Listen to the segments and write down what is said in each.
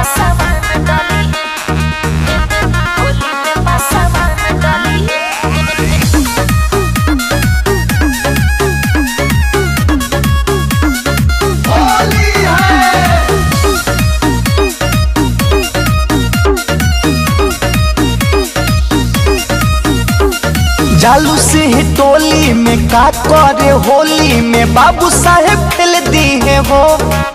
जालू से टोली में का करे होली में बाबू साहेब खेल दी है हो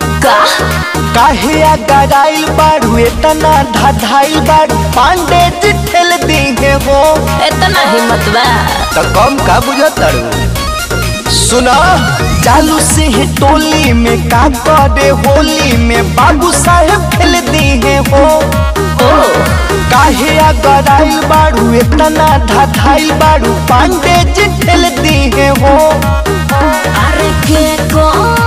काहे गराइल बाड़ू इतना धाधाइल बाड़ू पांडे जी खेल दी है हो इतना हिम्मत बा तो कम का बुझतारू सुना जालू से टोली में का करे होली में बाबू साहेब खेल दी है हो काहे गराइल बाड़ू इतना धाधाइल बाड़ू पांडे जी खेल दी है हो अरे के को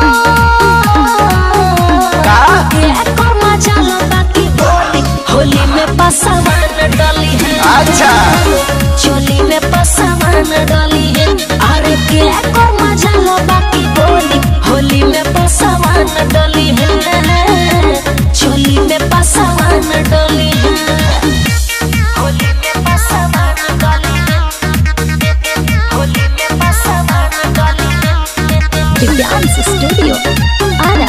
मजा लो बाकी बोली होली में पसवान डाली है। अच्छा चोली में पसवान डाली है। अरे के को मजा लो बाकी बोली होली में पसवान डाली है। चोली में पसवान डाली है। होली में पसवान डाली है। होली में पसवान डाली है। दिव्यांश स्टूडियो आरा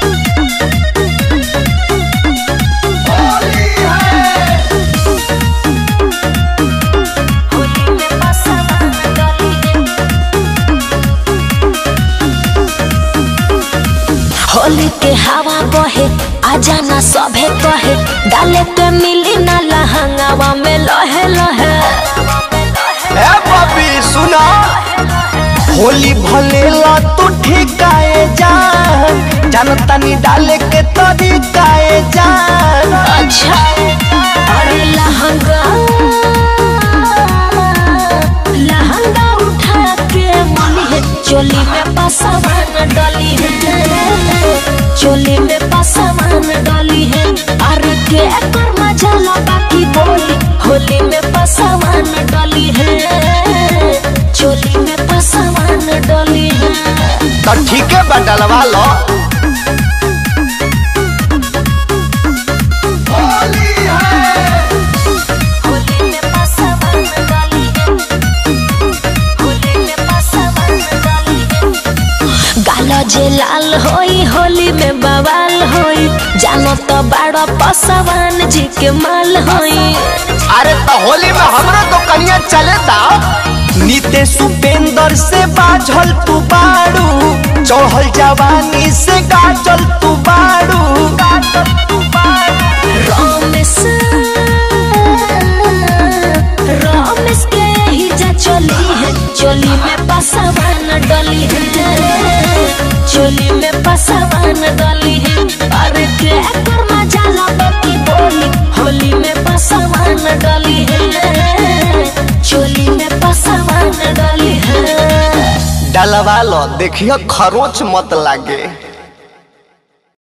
होली के हवा बहे आजा ना सभे कहे डाले के मिली ना लहंगावा में लहे लहे। ए बबी सुना होली भले ला तू ठिकाए जान जानता नहीं डाले के तरीकाए जान। अच्छा अरे लहंगा लहंगा उठा के मनी है चोली में पसवान डाली है। चोली में पसवान डाली है। अरे के कर मजा लो बाकी बोली होली में पसवान डाली है। चोली में पसवान डाली है। तो ठीक है बटलवा लो जे लाल होई होली में बवाल होई जानो तो बड़ा पसवान जी के माल होई। अरे तो होली में हमरा तो कनिया चले ता नीते सुपेंदर से बाझल तू बाड़ू चढ़ल जवानी से गाजल तू बाड़ू रमेश रमेश के ही जा चोली है। चोली में पसवान डली है। चोली में पसवान डाली है। अरे के कर मजा लो बाकी बोली होली में पसवान डाली है। चोली में पसवान डाली है। डलवा लो देखियो खरोच मत लागे।